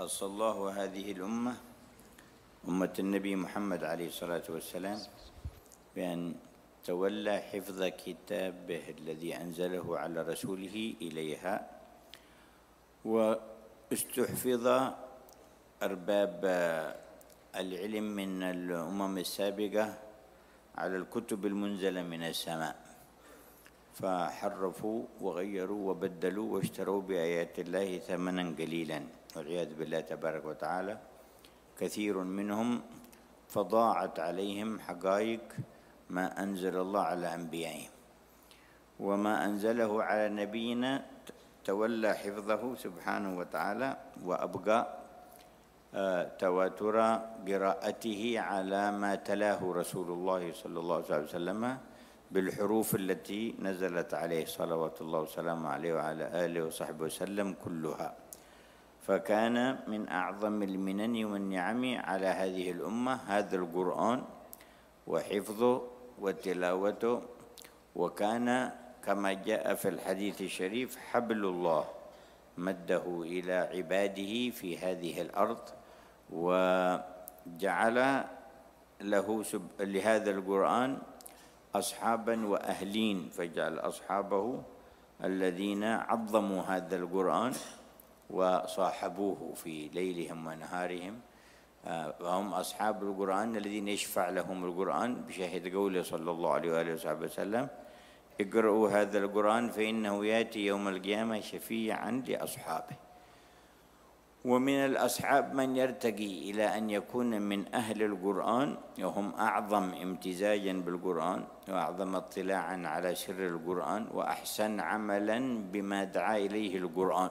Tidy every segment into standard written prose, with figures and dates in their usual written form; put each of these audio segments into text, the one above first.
خص الله هذه الأمة أمة النبي محمد عليه الصلاة والسلام بأن تولى حفظ كتابه الذي أنزله على رسوله إليها، واستحفظ أرباب العلم من الأمم السابقة على الكتب المنزلة من السماء، فحرفوا وغيروا وبدلوا واشتروا بآيات الله ثمنا قليلا والعياذ بالله تبارك وتعالى. كثير منهم فضاعت عليهم حقائق ما أنزل الله على أنبيائهم، وما أنزله على نبينا تولى حفظه سبحانه وتعالى وأبقى تواتر قراءته على ما تلاه رسول الله صلى الله عليه وسلم بالحروف التي نزلت عليه صلوات الله وسلامه عليه وعلى آله وصحبه وسلم كلها. فكان من أعظم المنن والنعم على هذه الأمة هذا القرآن وحفظه وتلاوته، وكان كما جاء في الحديث الشريف حبل الله مده إلى عباده في هذه الأرض، وجعل له لهذا القرآن أصحابا وأهلين، فجعل أصحابه الذين عظموا هذا القرآن وصاحبوه في ليلهم ونهارهم، وهم أصحاب القرآن الذين يشفع لهم القرآن بشهد قوله صلى الله عليه وآله وصحبه وسلم: اقرأوا هذا القرآن فإنه يأتي يوم القيامة شفيعا لأصحابه. ومن الأصحاب من يرتقي إلى أن يكون من أهل القرآن، وهم أعظم امتزاجا بالقرآن وأعظم اطلاعا على سر القرآن وأحسن عملا بما دعا إليه القرآن،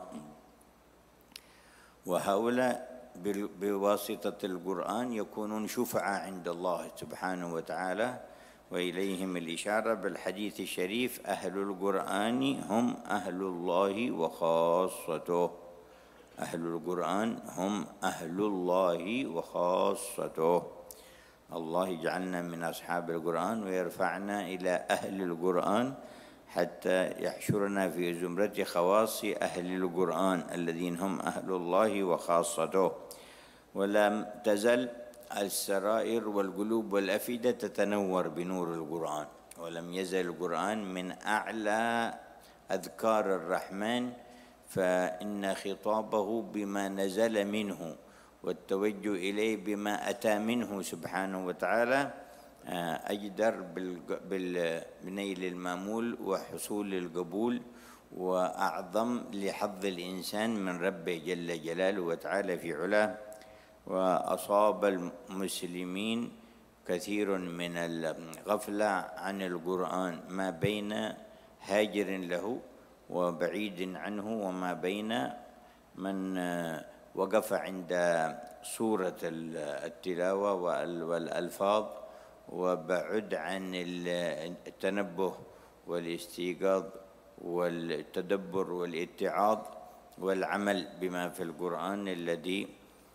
وهؤلاء بواسطة القرآن يكونون شفعاء عند الله سبحانه وتعالى، وإليهم الإشارة بالحديث الشريف: أهل القرآن هم أهل الله وخاصته. أهل القرآن هم أهل الله وخاصته. الله يجعلنا من أصحاب القرآن ويرفعنا إلى أهل القرآن حتى يحشرنا في زمرة خواص أهل القرآن الذين هم أهل الله وخاصته. ولم تزل السرائر والقلوب والأفئدة تتنور بنور القرآن، ولم يزل القرآن من أعلى أذكار الرحمن، فإن خطابه بما نزل منه والتوجه إليه بما أتى منه سبحانه وتعالى أجدر بنيل المامول وحصول القبول، وأعظم لحظ الإنسان من ربه جل جلاله وتعالى في علاه. وأصاب المسلمين كثير من الغفلة عن القرآن، ما بين هاجر له وبعيد عنه، وما بين من وقف عند صورة التلاوة والألفاظ وبعد عن التنبه والاستيقاظ والتدبر والاتعاظ والعمل بما في القرآن الذي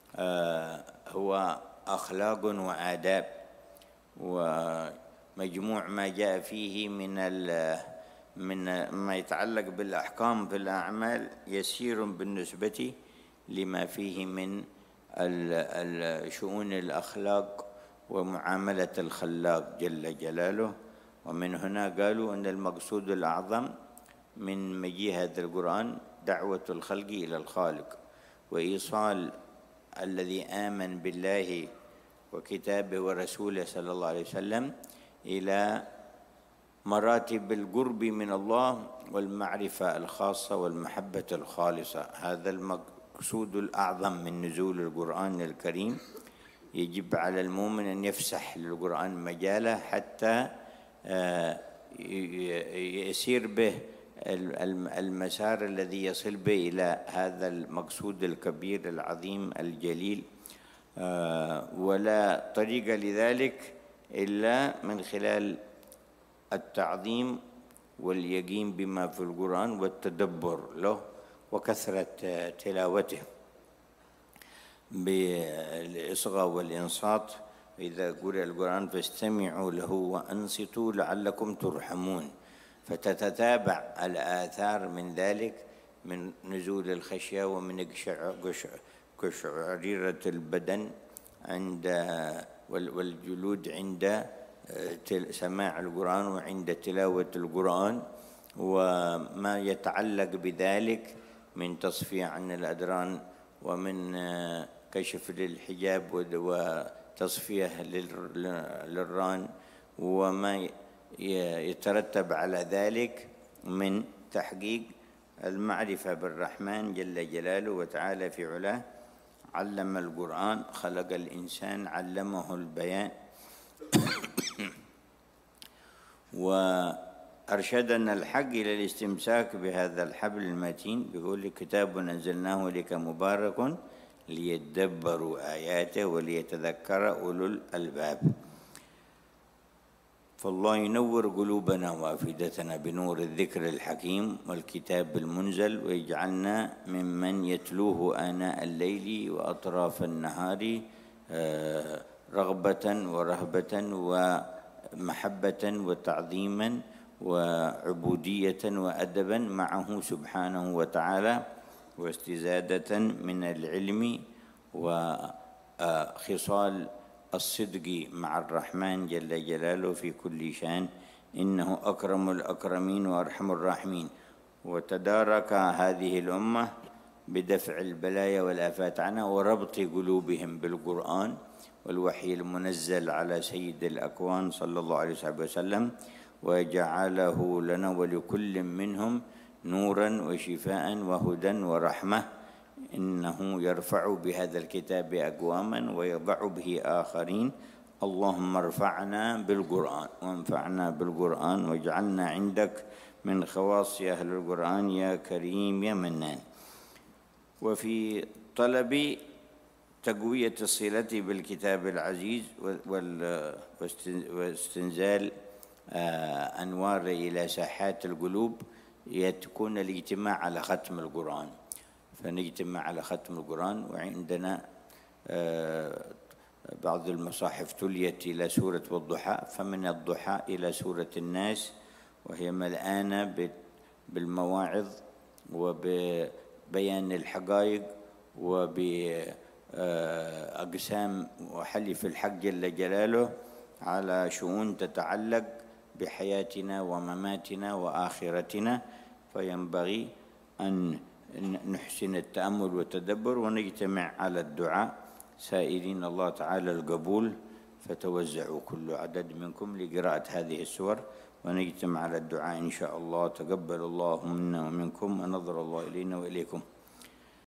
هو أخلاق وآداب، ومجموع ما جاء فيه من ما يتعلق بالأحكام في الأعمال يسير بالنسبة لما فيه من شؤون الأخلاق ومعاملة الخلاق جل جلاله. ومن هنا قالوا أن المقصود الأعظم من مجيء هذا القرآن دعوة الخلق إلى الخالق، وإيصال الذي آمن بالله وكتابه ورسوله صلى الله عليه وسلم إلى مراتب القرب من الله والمعرفة الخاصة والمحبة الخالصة. هذا المقصود الأعظم من نزول القرآن الكريم. يجب على المؤمن أن يفسح للقرآن مجاله حتى يسير به المسار الذي يصل به إلى هذا المقصود الكبير العظيم الجليل، ولا طريق لذلك إلا من خلال التعظيم واليقين بما في القرآن والتدبر له وكثرة تلاوته بالإصغاء والإنصات. إذا قرأ القرآن فاستمعوا له وأنصتوا لعلكم ترحمون، فتتتابع الآثار من ذلك، من نزول الخشية ومن قشعريرة البدن عند والجلود عند سماع القرآن وعند تلاوة القرآن، وما يتعلق بذلك من تصفية عن الأدران ومن كشف للحجاب وتصفية للران، وما يترتب على ذلك من تحقيق المعرفة بالرحمن جل جلاله وتعالى في علاه. علم القرآن، خلق الإنسان، علمه البيان وأرشدنا الحق إلى الاستمساك بهذا الحبل المتين، بيقول كتاب أنزلناه إليك مبارك ليدبروا آياته وليتذكر أولو الألباب. فالله ينور قلوبنا وأفئدتنا بنور الذكر الحكيم والكتاب المنزل، ويجعلنا ممن يتلوه آناء الليل وأطراف النهار رغبة ورهبة ومحبة وتعظيما وعبودية وأدبا معه سبحانه وتعالى، واستزادة من العلم وخصال الصدق مع الرحمن جل جلاله في كل شان، إنه أكرم الأكرمين وأرحم الراحمين. وتدارك هذه الأمة بدفع البلايا والآفات عنها وربط قلوبهم بالقرآن والوحي المنزل على سيد الأكوان صلى الله عليه وسلم، وجعله لنا ولكل منهم نورا وشفاء وهدى ورحمة. إنه يرفع بهذا الكتاب أقواما ويضع به آخرين. اللهم ارفعنا بالقرآن وانفعنا بالقرآن واجعلنا عندك من خواص أهل القرآن يا كريم يا منان. وفي طلب تقوية الصلة بالكتاب العزيز واستنزال أنوار إلى ساحات القلوب، يكون الاجتماع على ختم القرآن، فنجتمع على ختم القرآن. وعندنا بعض المصاحف تليت إلى سورة والضحى، فمن الضحى إلى سورة الناس، وهي ملآنة بالمواعظ وببيان الحقائق وبأقسام وحلف الحق جل جلاله على شؤون تتعلق بحياتنا ومماتنا وآخرتنا. فينبغي أن نحسن التأمل والتدبر ونجتمع على الدعاء سائلين الله تعالى القبول. فتوزعوا كل عدد منكم لقراءة هذه السور ونجتمع على الدعاء إن شاء الله. تقبل الله منا ومنكم ونظر الله إلينا وإليكم.